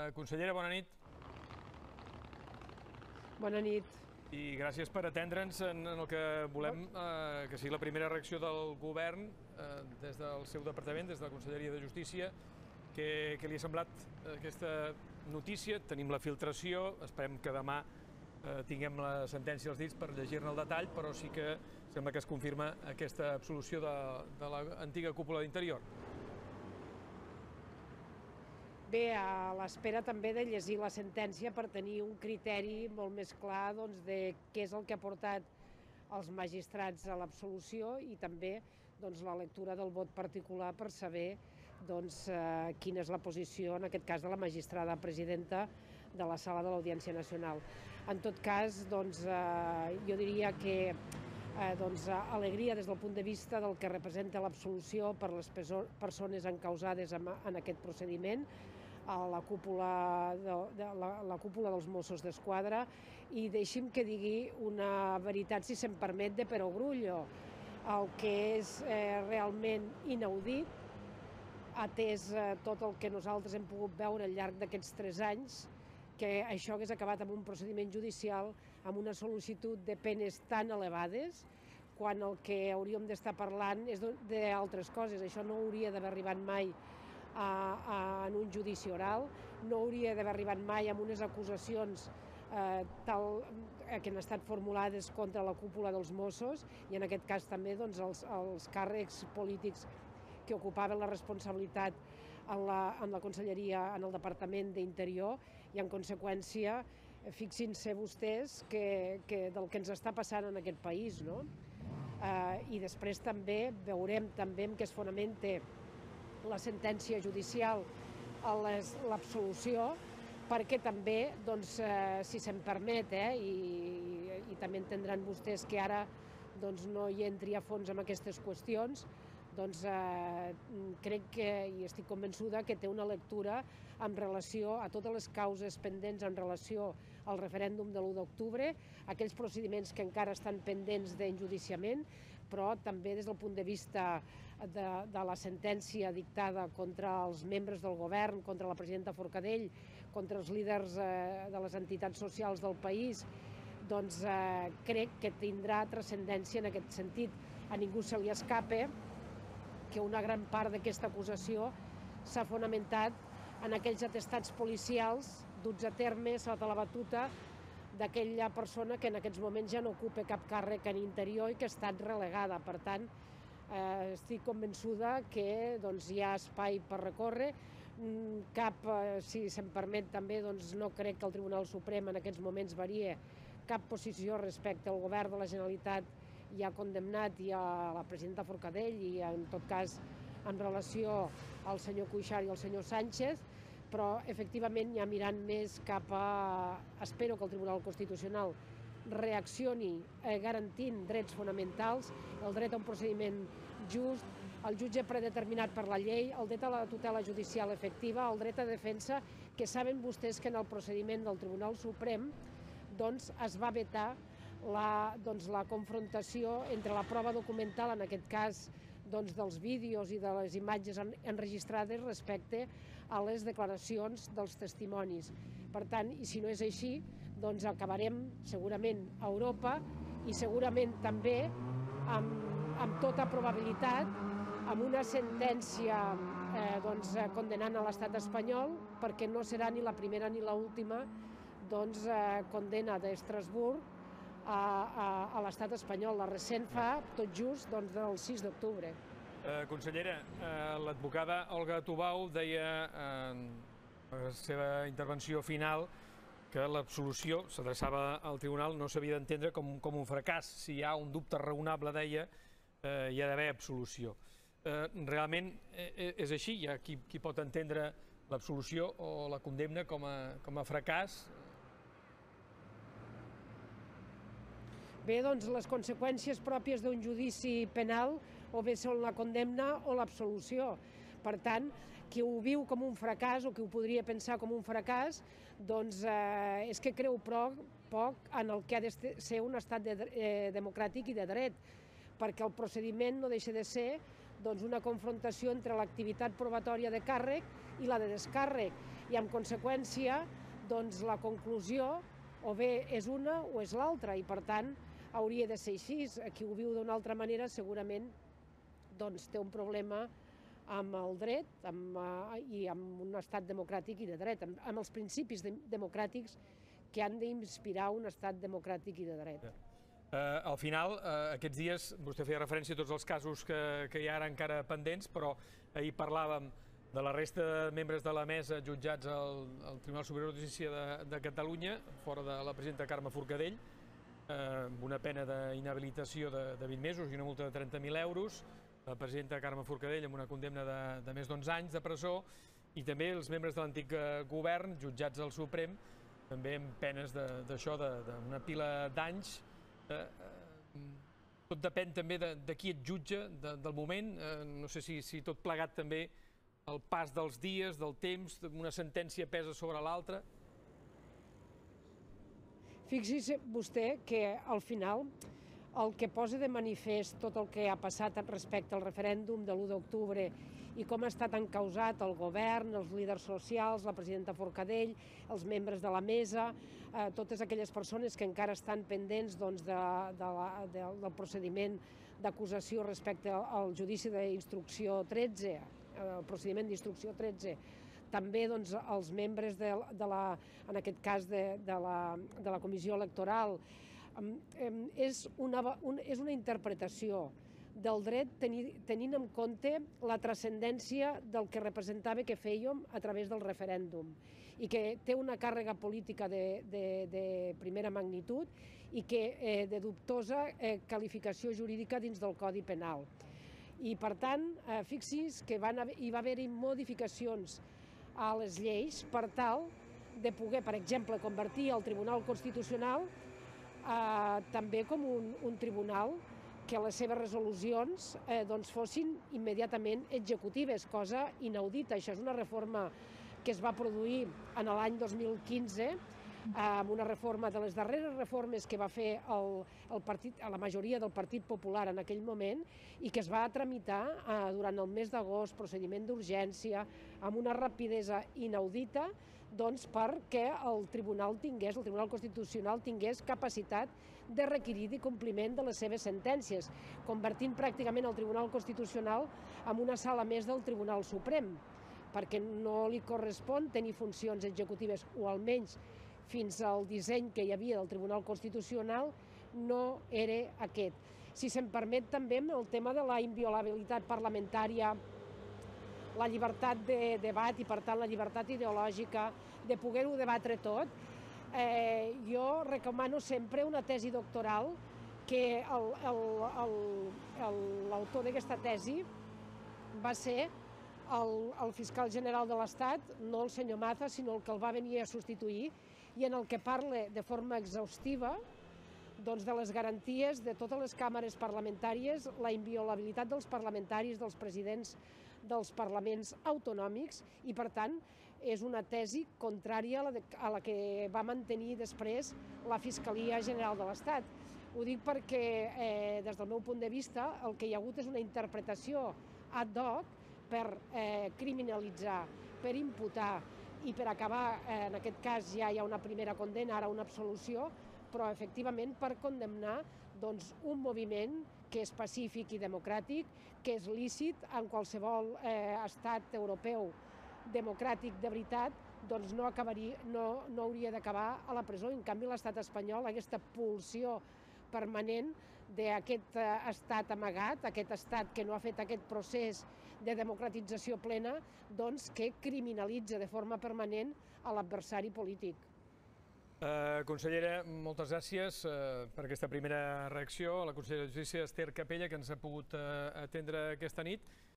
Consellera, bona nit. Bona nit. I gràcies per atendre'ns en el que volem que sigui la primera reacció del govern des del seu departament, des de la Conselleria de Justícia. Què li ha semblat aquesta notícia? Tenim la filtració, esperem que demà tinguem la sentència als dits per llegir-ne el detall, però sí que sembla que es confirma aquesta absolució de l'antiga cúpula d'Interior. Bé, a l'espera també de llegir la sentència per tenir un criteri molt més clar de què és el que ha portat els magistrats a l'absolució i també la lectura del vot particular per saber quina és la posició, en aquest cas, de la magistrada presidenta de la Sala de l'Audiència Nacional. En tot cas, jo diria que alegria des del punt de vista del que representa l'absolució per les persones encausades en aquest procediment, a la cúpula dels Mossos d'Esquadra, i deixi'm que digui una veritat, si se'm permet, de perogrullo. El que és realment inaudit, atès tot el que nosaltres hem pogut veure al llarg d'aquests 3 anys, que això hagués acabat amb un procediment judicial amb una sol·licitud de penes tan elevades, quan el que hauríem d'estar parlant és d'altres coses. Això no hauria d'haver arribat mai en un judici oral, no hauria d'haver arribat mai amb unes acusacions que han estat formulades contra la cúpula dels Mossos i en aquest cas també els càrrecs polítics que ocupaven la responsabilitat en la Conselleria, en el Departament d'Interior, i en conseqüència fixin-se vostès del que ens està passant en aquest país, no? I després també veurem en què es fonamenta la sentència judicial a l'absolució, perquè també, si se'm permet, i també entendran vostès que ara no hi entri a fons en aquestes qüestions, crec i estic convençuda que té una lectura en relació a totes les causes pendents en relació al referèndum de l'1 d'octubre, aquells procediments que encara estan pendents d'enjudiciament, però també des del punt de vista de la sentència dictada contra els membres del govern, contra la presidenta Forcadell, contra els líders de les entitats socials del país, crec que tindrà transcendència en aquest sentit. A ningú se li escapa que una gran part d'aquesta acusació s'ha fonamentat en aquells atestats policials duts a terme sota la batuta d'aquella persona que en aquests moments ja no ocupa cap càrrec en Interior i que ha estat relegada. Per tant, estic convençuda que hi ha espai per recórrer. Si se'm permet també, no crec que el Tribunal Suprem en aquests moments varie cap posició respecte al govern de la Generalitat i ha condemnat i a la presidenta Forcadell i en tot cas en relació al senyor Cuixart i al senyor Sánchez, però efectivament ja mirant més cap a... Espero que el Tribunal Constitucional reaccioni garantint drets fonamentals, el dret a un procediment just, el jutge predeterminat per la llei, el dret a la tutela judicial efectiva, el dret a defensa, que saben vostès que en el procediment del Tribunal Suprem es va vetar la confrontació entre la prova documental, en aquest cas dels vídeos i de les imatges enregistrades respecte a les declaracions dels testimonis. Per tant, i si no és així, acabarem segurament a Europa i segurament també, amb tota probabilitat, amb una sentència condenant a l'estat espanyol, perquè no serà ni la primera ni l'última condena d'Estrasburg a l'estat espanyol. La recent fa tot just del 6 d'octubre. Consellera, l'advocada Olga Tubau deia en la seva intervenció final que l'absolució, s'adreçava al tribunal, no s'havia d'entendre com un fracàs. Si hi ha un dubte raonable, deia, hi ha d'haver absolució. Realment és així? Hi ha qui pot entendre l'absolució o la condemna com a fracàs? Bé, les conseqüències pròpies d'un judici penal o bé són la condemna o l'absolució. Per tant, qui ho viu com un fracàs o qui ho podria pensar com un fracàs, és que creu poc en el que ha de ser un estat democràtic i de dret, perquè el procediment no deixa de ser una confrontació entre l'activitat probatòria de càrrec i la de descàrrec. I en conseqüència, doncs la conclusió o bé és una o és l'altra, i per tant hauria de ser així. Qui ho viu d'una altra manera segurament doncs, té un problema amb el dret i amb un estat democràtic i de dret, amb els principis democràtics que han d'inspirar un estat democràtic i de dret. Al final, aquests dies, vostè feia referència a tots els casos que hi ha ara encara pendents, però ahir parlàvem de la resta de membres de la mesa jutjats al Tribunal Superior de Justícia de Catalunya, fora de la presidenta Carme Forcadell, amb una pena d'inhabilitació de 20 mesos i una multa de 30.000 euros, la presidenta Carme Forcadell amb una condemna de més d'11 anys de presó, i també els membres de l'antic govern jutjats al Suprem, també amb penes d'això, d'una pila d'anys. Tot depèn també de qui et jutja, del moment. No sé si tot plegat també el pas dels dies, del temps, una sentència pesa sobre l'altra. Fixi's vostè que al final el que posa de manifest tot el que ha passat respecte al referèndum de l'1 d'octubre i com ha estat encausat el govern, els líders socials, la presidenta Forcadell, els membres de la mesa, totes aquelles persones que encara estan pendents del procediment d'acusació respecte al judici d'instrucció 13, el procediment d'instrucció 13, també els membres, en aquest cas, de la comissió electoral. És una interpretació del dret tenint en compte la transcendència del que representava que fèiem a través del referèndum i que té una càrrega política de primera magnitud i que de dubtosa qualificació jurídica dins del Codi Penal. I per tant, fixi's que hi va haver-hi modificacions a les lleis per tal de poder, per exemple, convertir el Tribunal Constitucional també com un tribunal que les seves resolucions fossin immediatament executives, cosa inaudita. Això és una reforma que es va produir en l'any 2015, amb una reforma de les darreres reformes que va fer la majoria del Partit Popular en aquell moment i que es va tramitar durant el mes d'agost, procediment d'urgència, amb una rapidesa inaudita, perquè el Tribunal Constitucional tingués capacitat de requirir i compliment de les seves sentències, convertint pràcticament el Tribunal Constitucional en una sala més del Tribunal Suprem, perquè no li correspon tenir funcions executives, o almenys fins al disseny que hi havia del Tribunal Constitucional no era aquest. Si se'm permet també el tema de la inviolabilitat parlamentària, la llibertat de debat i, per tant, la llibertat ideològica, de poder-ho debatre tot, jo recomano sempre una tesi doctoral que l'autor d'aquesta tesi va ser el fiscal general de l'Estat, no el senyor Maza, sinó el que el va venir a substituir, i en el que parla de forma exhaustiva de les garanties de totes les càmeres parlamentàries, la inviolabilitat dels parlamentaris, dels presidents dels parlaments autonòmics, i per tant és una tesi contrària a la que va mantenir després la Fiscalia General de l'Estat. Ho dic perquè, des del meu punt de vista, el que hi ha hagut és una interpretació ad hoc per criminalitzar, per imputar i per acabar, en aquest cas ja hi ha una primera condemna, ara una absolució, però efectivament per condemnar un moviment que és pacífic i democràtic, que és lícit en qualsevol estat europeu democràtic de veritat, no hauria d'acabar a la presó. En canvi, l'estat espanyol, aquesta pulsió permanent d'aquest estat amagat, aquest estat que no ha fet aquest procés de democratització plena, que criminalitza de forma permanent a l'adversari polític. Consellera, moltes gràcies per aquesta primera reacció. A la consellera de Justícia, Ester Capella, que ens ha pogut atendre aquesta nit.